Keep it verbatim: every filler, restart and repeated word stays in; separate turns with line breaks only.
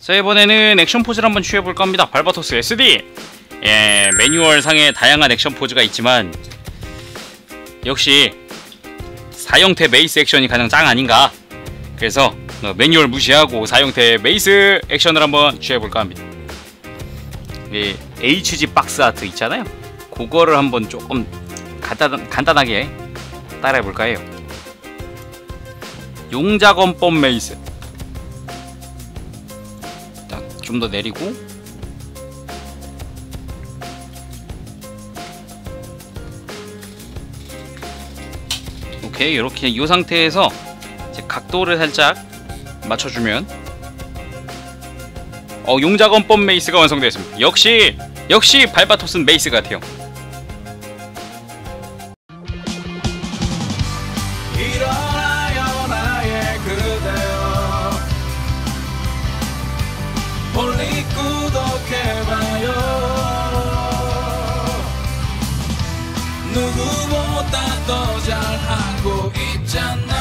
자, 이번에는 액션 포즈를 한번 취해볼까 합니다. 발바토스 에스디! 예, 매뉴얼 상에 다양한 액션 포즈가 있지만 역시 사형태 메이스 액션이 가장 짱 아닌가. 그래서 매뉴얼 무시하고 사형태 메이스 액션을 한번 취해볼까 합니다. 이 에이치지 박스 아트 있잖아요. 그거를 한번 조금 간단, 간단하게 따라해볼까 해요. 용자건법 메이스. 좀 더 내리고 오케이, 이렇게 이 상태에서 이제 각도를 살짝 맞춰주면 어 용자건법 메이스가 완성되었습니다. 역시 역시 발바토스는 메이스 같아요.
멀리 구독해봐요. 누구보다 더 잘하고 있잖아.